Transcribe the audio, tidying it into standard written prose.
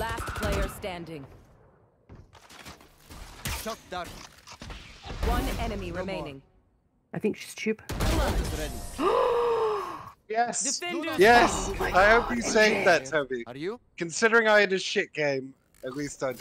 Last player standing. Shot down. One enemy remaining. I think she's tube. Yes. Defenders. Yes. Oh my I hope God. you saved that, Toby. Are you? Considering I had a shit game, at least I did.